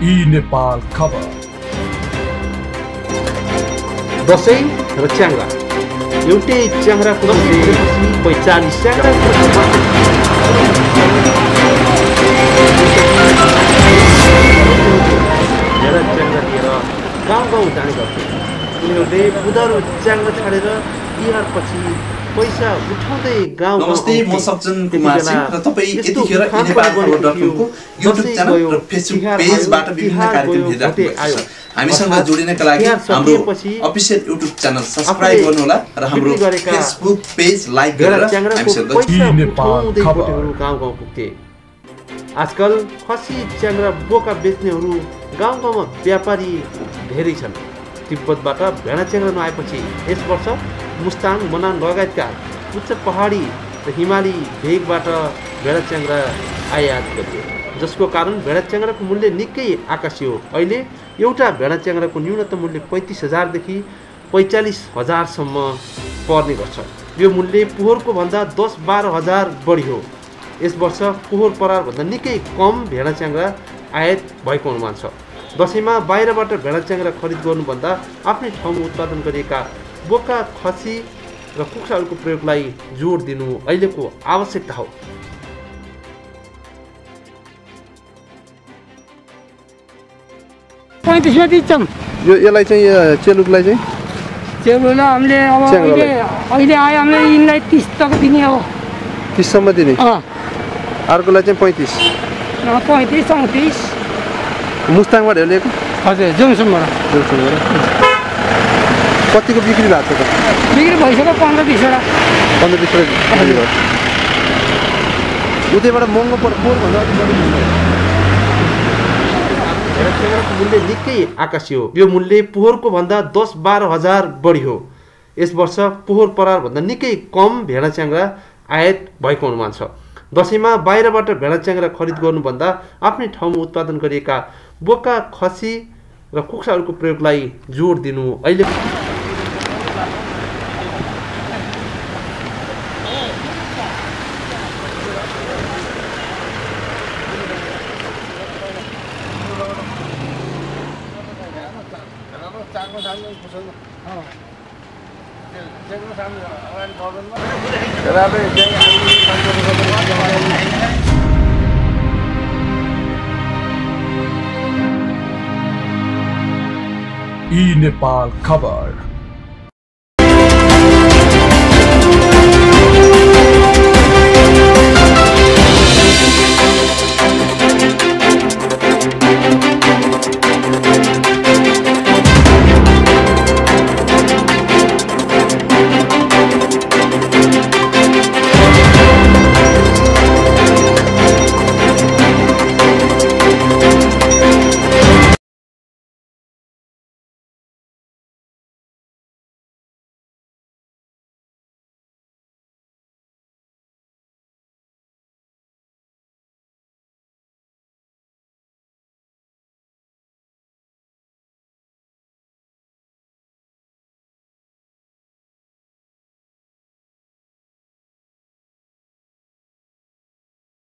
Enepal khabar. Dashain र च्याङ्ग्रा एउटै च्याङ्ग्राको दशैँपछि 45 च्याङ्ग्रा भेडा च्याङ्ग्रा लिएर गाउँ गाउँ जाने गर्थे। उनीहरूले उधारो च्याङ्ग्रा छाडेर तिहारपछि पैसा उठाउँदै गाउँ नमस्ते, म सज्जन कुमार सिंह र तपाईँ यतिखेर नेपाल खबर.com को युट्युब च्यानल र फेसबुक पेजबाट विभिन्न कार्यक्रम हेरिराख्नु भएको छ। हामीसँग जोडिनका लागि हाम्रो अफिसियल युट्युब च्यानल सब्स्क्राइब गर्नुहोला र हाम्रो फेसबुक पेज लाइक गरेर हामीसँग गाउँ गाउँ पुग्थे। आजकल खसी च्याङ्ग्रा बोका बेच्नेहरू गाउँ गाउँमा व्यापारी धेरै छन्। तिब्बतबाट भेडा च्याङ्ग्रा नआएपछि यस वर्ष मुस्ताङ, मनाङ लगायतका उच्च पहाडी र हिमाली भेगबाट भेडा च्याङ्ग्रा आयात गरियो, जसको कारण भेडा च्याङ्ग्राको मूल्य निकै आकाशियो। अहिले एउटा भेडा च्याङ्ग्राको न्यूनतम मूल्य 35,000 देखि 45,000 पर्ने गर्छ। यो मूल्य पोहोरको भन्दा 10-12 हजार बढी हो। यस वर्ष पोहोर परार भन्दा निकै कम भेडा च्याङ्ग्रा आयात भएको अनुमान छ। दशैँमा बाहिरबाट भेडा च्याङ्ग्रा खरिद गर्नुभन्दा आफ्नै ठाउँमा उत्पादन गरिएका बोका, खसी र कुखुराहरूको प्रयोगलाई जोड दिनु अहिलेको आवश्यकता हो। यसलाई चाहिँ चेलुकलाई चाहिँ चेलुलाई हामीले अब अहिले आयो हामीले यिनलाई 30 तक दिने हो। 30 सम्म दिने। अर्कोलाई चाहिँ 35 34 मुस्ताङबाट ल्याएको। हजुर, जोङसम्मबाट। कतिको बिक्री भएको छ त? बिक्री भइसक्यो 15-20 वटा। 15-20 वटा। उतैबाट महँगो पर्छ, पोहोरभन्दा अलिक बढी महँगो। भेडा च्याङ्ग्राको मूल्य निकै आकाशियो। यो मूल्य पोहोरको भन्दा 10-12 हजार बढी हो। यस वर्ष पोहोर परार भन्दा निकै कम भेडा च्याङ्ग्रा आयात भएको अनुमान छ। दशैँमा बाहिरबाट भेडा च्याङ्ग्रा खरिद गर्नुभन्दा आफ्नै ठाउँमा उत्पादन गरिएका बोका, खसी र कुखुराहरूको प्रयोगलाई जोड दिनु अहिले Enepal khabar.